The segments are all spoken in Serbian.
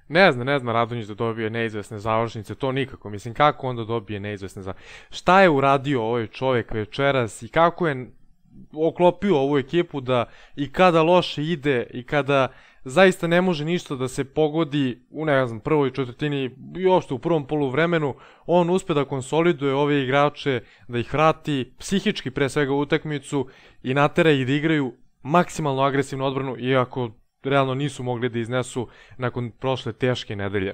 Ne zna Radonjić da dobije neizvesne završnice, to nikako. Mislim, kako onda dobije neizvesne završnice? Šta je uradio ovaj čovjek večeras i kako je oklopio ovu ekipu da i kada loše ide i kada zaista ne može ništa da se pogodi u, ne znam, prvoj četvrtini i uopšte u prvom poluvremenu, on uspe da konsoliduje ove igrače, da ih vrati psihički pre svega u utakmicu i natera ih da igraju maksimalno agresivnu odbranu, iako realno nisu mogli da iznesu nakon prošle teške nedelje.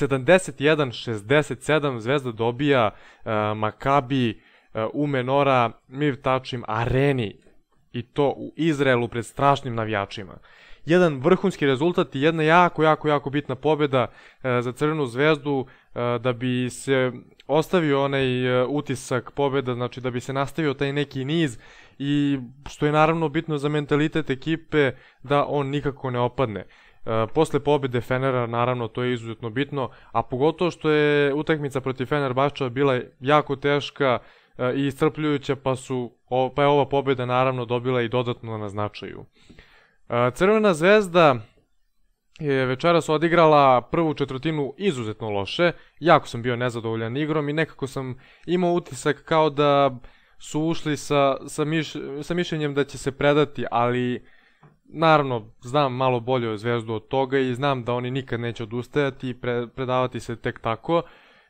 71-67 Zvezda dobija Makabi u Menora Mivtačim areni i to u Izraelu pred strašnim navijačima. Jedan vrhunski rezultat i jedna jako bitna pobjeda za Crvenu Zvezdu da bi se ostavio onaj utisak pobjeda, znači da bi se nastavio taj neki niz i što je naravno bitno za mentalitet ekipe da on nikako ne opadne. Posle pobjede Fenera naravno to je izuzetno bitno, a pogotovo što je utakmica protiv Fenerbahča bila jako teška i iscrpljujuća, pa je ova pobjeda naravno dobila i dodatno na značaju. Crvena Zvezda je večeras odigrala prvu četvrtinu izuzetno loše, jako sam bio nezadovoljan igrom i nekako sam imao utisak kao da su ušli sa mišljenjem da će se predati, ali naravno znam malo bolje o Zvezdu od toga i znam da oni nikad neće odustajati i predavati se tek tako.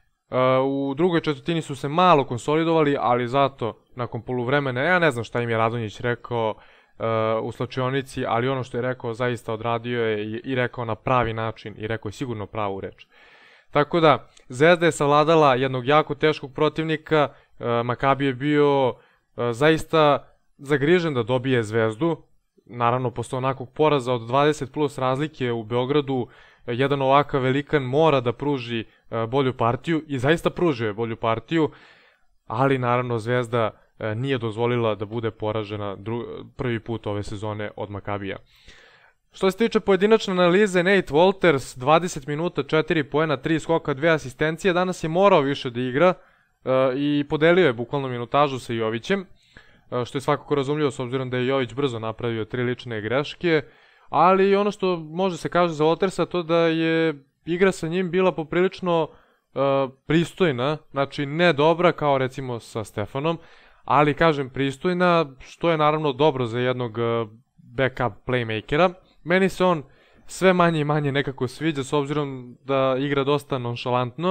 U drugoj četvrtini su se malo konsolidovali, ali zato nakon poluvremena, ja ne znam šta im je Radonjić rekao u slačionici, ali ono što je rekao zaista odradio je i rekao na pravi način i rekao je sigurno pravu reč. Tako da, Zvezda je savladala jednog jako teškog protivnika, Makabi je bio zaista zagrižen da dobije Zvezdu, naravno posle onakvog poraza od 20 plus razlike u Beogradu, jedan ovakav velikan mora da pruži bolju partiju i zaista pružio je bolju partiju, ali naravno Zvezda nije dozvolila da bude poražena prvi put ove sezone od Makabija. Što se tiče pojedinačne analize, Nate Walters, 20 minuta, 4 poena, 3 skoka, 2 asistencije, danas je morao više da igra i podelio je bukvalno minutažu sa Jovićem, što je svakako razumljivo s obzirom da je Jović brzo napravio 3 lične greške, ali ono što može se kaže za Waltersa to da je igra sa njim bila poprilično pristojna, znači ne dobra kao recimo sa Stefanom, ali kažem pristojna, što je naravno dobro za jednog backup playmakera. Meni se on sve manje i manje nekako sviđa s obzirom da igra dosta nonšalantno.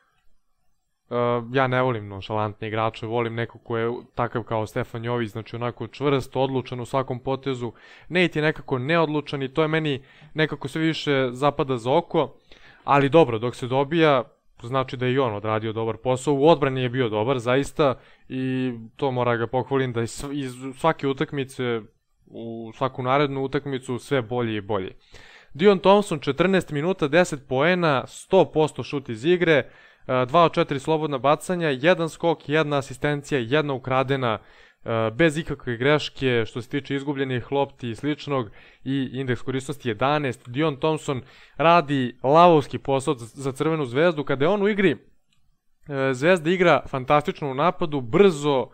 Ja ne volim nonšalantne igrače, volim neko ko je takav kao Stefan Jović, znači onako čvrst, odlučan u svakom potezu. Nate je nekako neodlučan i to je meni nekako sve više zapada za oko, ali dobro, dok se dobija, znači da je i on odradio dobar posao, u odbrani je bio dobar zaista i to mora ga pohvalim da iz svake utakmice u svaku narednu utakmicu sve bolje i bolje. Dion Thompson 14 minuta, 10 poena, 100% šut iz igre, 2 od 4 slobodna bacanja, 1 skok, 1 asistencija, 1 ukradena, bez ikakve greške što se tiče izgubljenih lopti i sličnog i indeks korisnosti 11. Dion Thompson radi lavovski posao za Crvenu Zvezdu. Kada je on u igri, Zvezda igra fantastično u napadu, brzo,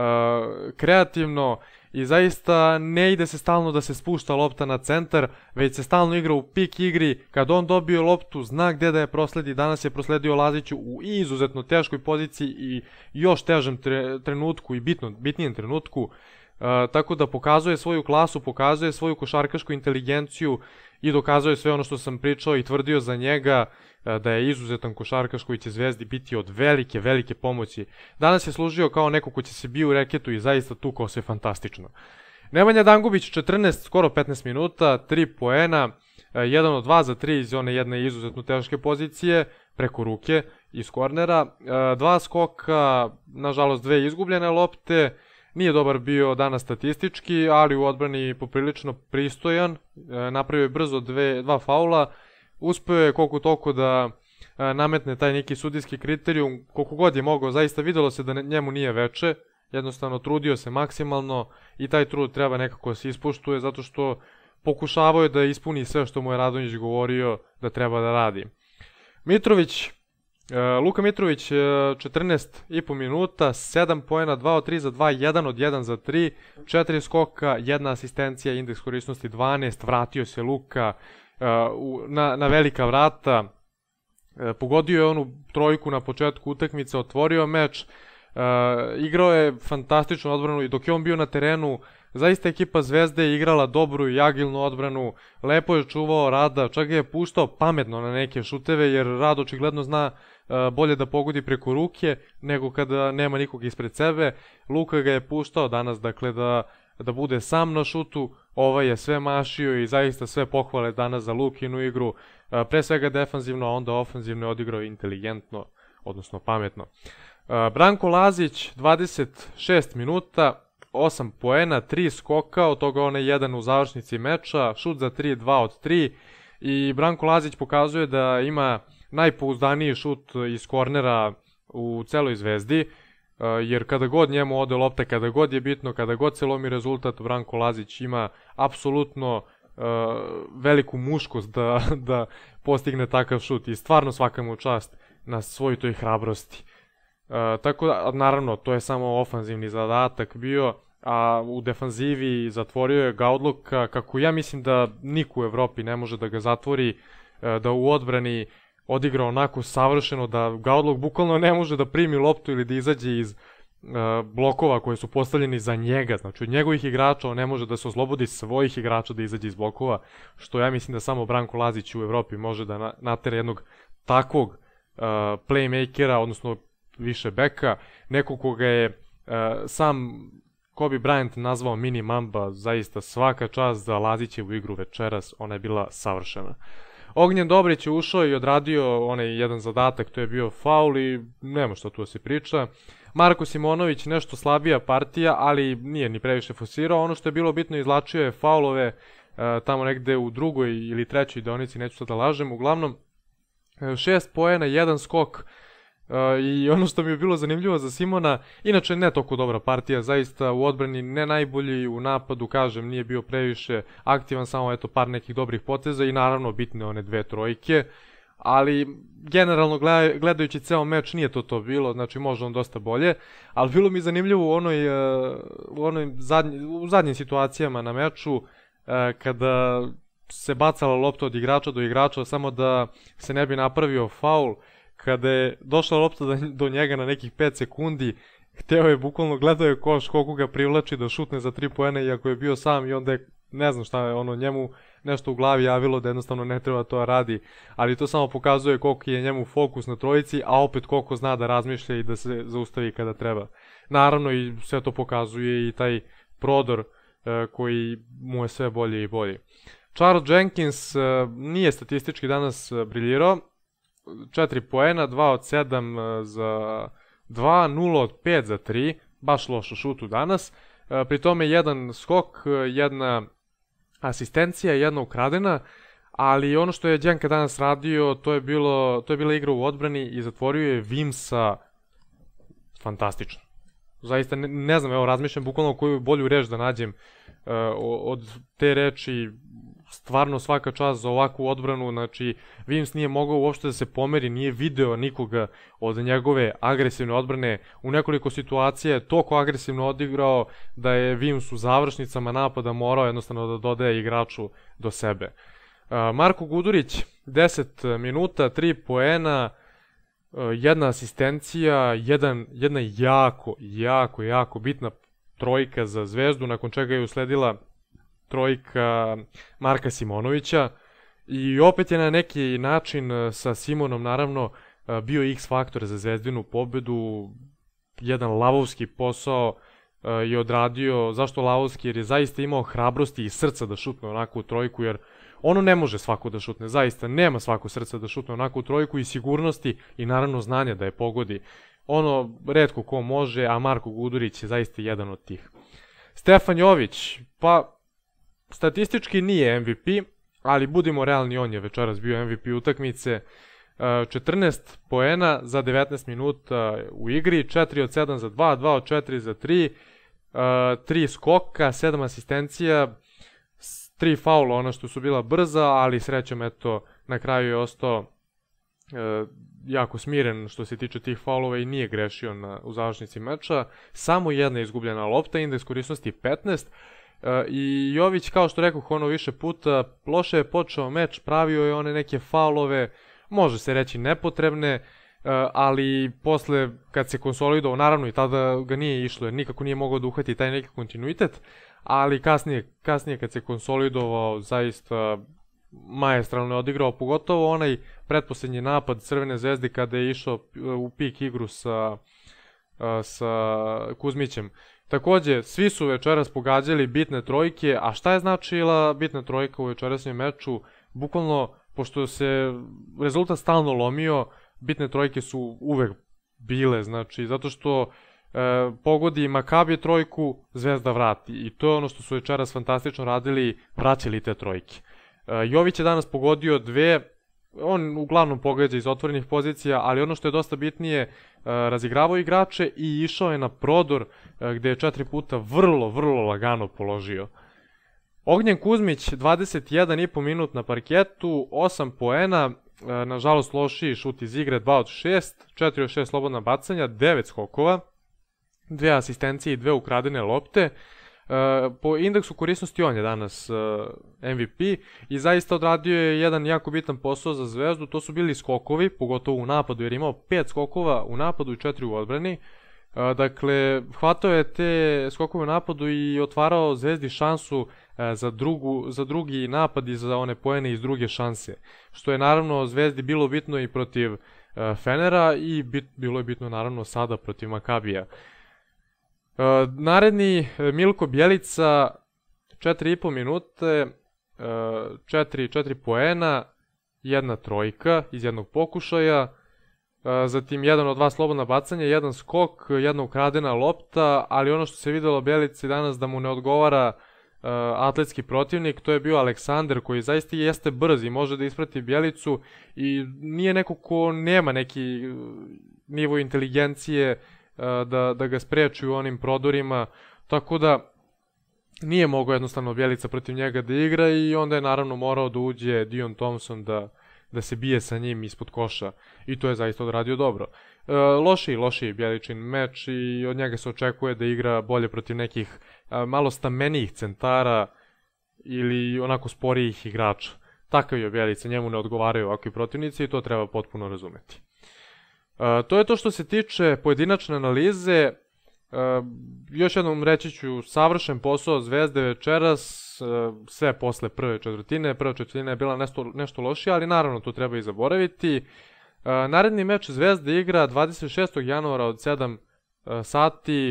kreativno i zaista ne ide se stalno da se spušta lopta na centar, već se stalno igra u pik igri. Kad on dobio loptu, zna gde da je prosledi. Danas je prosledio Laziću u izuzetno teškoj poziciji i još težem trenutku i bitnijem trenutku. Tako da pokazuje svoju klasu, pokazuje svoju košarkašku inteligenciju i dokazuje sve ono što sam pričao i tvrdio za njega, da je izuzetan košarkaš koji će Zvezdi biti od velike pomoći. Danas je služio kao neko ko će se bio u reketu i zaista tukao se fantastično. Nemanja Dangubić 14, skoro 15 minuta, 3 poena, 1 od 2 za 3 iz one jedne izuzetno teške pozicije, preko ruke iz kornera, 2 skoka, nažalost 2 izgubljene lopte. Nije dobar bio danas statistički, ali u odbrani poprilično pristojan, napravio je brzo 2 faula, uspeo je koliko toliko da nametne taj neki sudijski kriterijum, koliko god je mogao, zaista videlo se da njemu nije veče, jednostavno trudio se maksimalno i taj trud treba nekako se ispuštuje zato što pokušavao je da ispuni sve što mu je Radonjić govorio da treba da radi. Luka Mitrović 14,5 minuta, 7 poena, 2 od 3 za 2, 1 od 1 za 3, 4 skoka, 1 asistencija, indeks korisnosti 12, vratio se Luka na velika vrata, pogodio je onu trojku na početku utakmice, otvorio meč, igrao je fantastičnu odbranu i dok je on bio na terenu, zaista ekipa Zvezde je igrala dobru i agilnu odbranu, lepo je čuvao Rada, čak ga je puštao pametno na neke šuteve, jer Rad očigledno zna bolje da pogodi preko ruke nego kada nema nikog ispred sebe. Luka ga je puštao danas, dakle, da bude sam na šutu, ovaj je sve mašio i zaista sve pohvale danas za Lukinu igru, pre svega defanzivno, a onda ofanzivno je odigrao inteligentno, odnosno pametno. Branko Lazić, 26 minuta, 8 poena, 3 skoka, od toga onaj jedan u završnici meča, šut za 3, 2 od 3 i Branko Lazić pokazuje da ima najpouzdaniji šut iz kornera u celoj Zvezdi, jer kada god njemu ode lopta, kada god je bitno, kada god se lomi rezultat, Branko Lazić ima apsolutno veliku muškost da postigne takav šut i stvarno svaka mu čast na svoj toj hrabrosti. Tako da, naravno, to je samo ofanzivni zadatak bio, a u defanzivi zatvorio je Gaudluka, kako ja mislim da niko u Evropi ne može da ga zatvori, da u odbrani odigra onako savršeno da Gaudluk bukvalno ne može da primi loptu ili da izađe iz blokova koji su postavljeni za njega, znači od njegovih igrača on ne može da se oslobodi svojih igrača da izađe iz blokova, što ja mislim da samo Branko Lazić u Evropi može da natere jednog takvog playmakera, odnosno više beka, nekog koga je sam Kobe Bryant nazvao mini mamba, zaista svaka čast za Lazićevu igru večeras, ona je bila savršena. Ognjen Dobrić je ušao i odradio onaj jedan zadatak, to je bio faul i nema što tu da se priča. Marko Simonović nešto slabija partija, ali nije ni previše forsirao. Ono što je bilo bitno, izlačio je faulove tamo negde u drugoj ili trećoj deonici, neću sad da lažem. Uglavnom, 6 poena, 1 skok i ono što mi je bilo zanimljivo za Simona, inače ne toliko dobra partija, zaista u odbrani ne najbolji, u napadu, kažem, nije bio previše aktivan, samo eto par nekih dobrih poteza i naravno bitne one 2 trojke. Ali generalno gledajući ceo meč nije to bilo, znači može on dosta bolje, ali bilo mi zanimljivo u zadnjim situacijama na meču kada se bacala lopta od igrača do igrača samo da se ne bi napravio faul, kada je došla lopta do njega na nekih 5 sekundi, hteo je bukvalno, gledao je koš koliko ga privlači da šutne za 3 poena iako je bio sam i onda je, ne znam šta je njemu nešto u glavi javilo da jednostavno ne treba to radi, ali to samo pokazuje koliko je njemu fokus na trojici, a opet koliko zna da razmišlja i da se zaustavi kada treba. Naravno i sve to pokazuje i taj prodor koji mu je sve bolje i bolje. Charles Jenkins nije statistički danas briljirao, 4 poena, 2 od 7 za 2, 0 od 5 za 3, baš loš u šutu danas, pri tome jedan skok, jedna asistencija, jedna ukradena, ali ono što je Đenka danas radio, to je bila igra u odbrani i zatvorio je Vimsa fantastično. Zaista ne znam, evo razmišljam bukvalno koju bolju reč da nađem od te reči, stvarno svaka čast za ovakvu odbranu, znači Vims nije mogao uopšte da se pomeri, nije video nikoga od njegove agresivne odbrane, u nekoliko situacija je toliko agresivno odigrao da je Vims u završnicama napada morao jednostavno da dodaje igraču do sebe. Marko Gudurić, 10 minuta, 3 poena, jedna asistencija, jedna jako bitna trojka za Zvezdu, nakon čega je usledila trojka Marka Simonovića i opet je na neki način sa Simonom naravno bio X faktor za Zvezdinu pobedu, jedan lavovski posao je odradio. Zašto lavovski? Jer je zaista imao hrabrosti i srca da šutne onako u trojku, jer ono ne može svako da šutne, zaista nema svako srca da šutne onako u trojku i sigurnosti i naravno znanja da je pogodi. Ono retko ko može, a Marko Gudurić je zaista jedan od tih. Stefan Jović, pa statistički nije MVP, ali budimo realni, on je večeras bio MVP utakmice. 14 poena za 19 minuta u igri, 4 od 7 za 2, 2 od 4 za 3, 3 skoka, 7 asistencija, 3 faula, ono što su bila brza, ali srećom eto na kraju je ostao jako smiren što se tiče tih faulova i nije grešio u završnici meča. Samo jedna izgubljena lopta, indeks korisnosti 15. I Jović, kao što rekao ono više puta, loše je počeo meč, pravio je one neke faulove, može se reći nepotrebne, ali posle kad se konsolidovao, naravno i tada ga nije išlo jer nikako nije mogao da uhvati taj neki kontinuitet, ali kasnije kad se konsolidovao zaista maestralno je odigrao, pogotovo onaj pretposlednji napad Crvene zvezde kada je išao u pik igru sa Kuzmićem. Takođe, svi su večeras pogađali bitne trojke, a šta je značila bitna trojka u večerasnjem meču? Bukvalno, pošto se rezultat stalno lomio, bitne trojke su uvek bile, znači, zato što pogodi Makabi trojku, Zvezda vrati. I to je ono što su večeras fantastično radili, vraćali te trojke. Jović je danas pogodio dve, on uglavnom pogađa iz otvorenih pozicija, ali ono što je dosta bitnije, razigravao igrače i išao je na prodor gde je 4 puta vrlo lagano položio. Ognjen Kuzmić, 21,5 minut na parketu, 8 poena, nažalost lošiji šut iz igre, 2 od 6, 4 od 6 slobodna bacanja, 9 skokova, 2 asistencije i 2 ukradene lopte. Po indeksu korisnosti on je danas MVP i zaista odradio je jedan jako bitan posao za Zvezdu, to su bili skokovi, pogotovo u napadu jer je imao 5 skokova u napadu i 4 u odbrani. Dakle, hvatao je te skokove u napadu i otvarao Zvezdi šansu za drugi napad i za one poene iz druge šanse, što je naravno Zvezdi bilo bitno i protiv Fenera i bilo je bitno naravno sada protiv Makabija. Naredni Milko Bjelica, 4,5 minute, 4 poena, 1 trojka iz jednog pokušaja, zatim 1 od 2 slobodna bacanja, 1 skok, 1 ukradena lopta, ali ono što se videlo Bjelici danas da mu ne odgovara atletski protivnik, to je bio Aleksandar koji zaista jeste brz i može da isprati Bjelicu i nije neko ko nema neki nivo inteligencije da ga spreči u onim prodorima, tako da nije mogao jednostavno Bjelica protiv njega da igra i onda je naravno morao da uđe Dion Thompson da se bije sa njim ispod koša i to je zaista odradio dobro. Lošiji Bjeličin meč i od njega se očekuje da igra bolje protiv nekih malo stamenijih centara ili onako sporijih igrača. Takav je Bjelica, njemu ne odgovaraju ovakvi protivnici i to treba potpuno razumeti. To je to što se tiče pojedinačne analize. Još jednom reći ću, savršen posao Zvezde večeras, sve posle prve četvrtine. Prva četvrtina je bila nešto lošija, ali naravno to treba i zaboraviti. Naredni meč Zvezde igra 26. januara od 7 sati,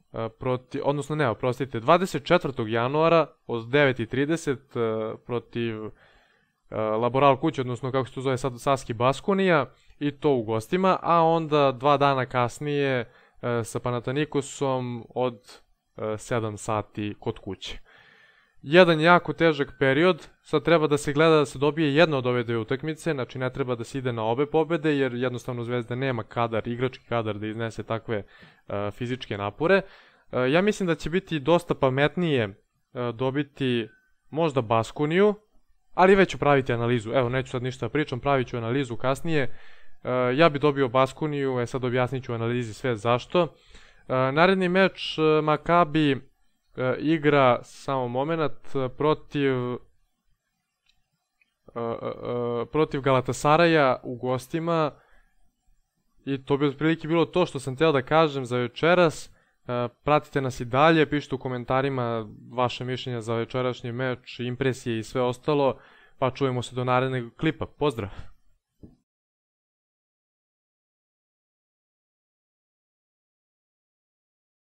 24. januara od 9:30 protiv Laboral kuće, odnosno kako se to zove sad Saski Baskonija, i to u gostima, a onda 2 dana kasnije sa Panathinaikosom od 7 sati kod kuće. Jedan jako težak period, sad treba da se gleda da se dobije jedna od ove dve utakmice, znači ne treba da se ide na obe pobede, jer jednostavno Zvezda nema igrački kadar da iznese takve fizičke napore. Ja mislim da će biti dosta pametnije dobiti možda Baskoniju, ali već ću praviti analizu, evo neću sad ništa pričam, pravit ću analizu kasnije. Ja bi dobio Baskoniju, sad objasnit ću u analizi sve zašto. Naredni meč Makabi igra, samo moment, protiv Galatasaraja u gostima i to bi otprilike bilo to što sam hteo da kažem za večeras. Pratite nas i dalje, pišite u komentarima vaše mišljenja za večerašnji meč, impresije i sve ostalo, pa čujemo se do narednog klipa. Pozdrav!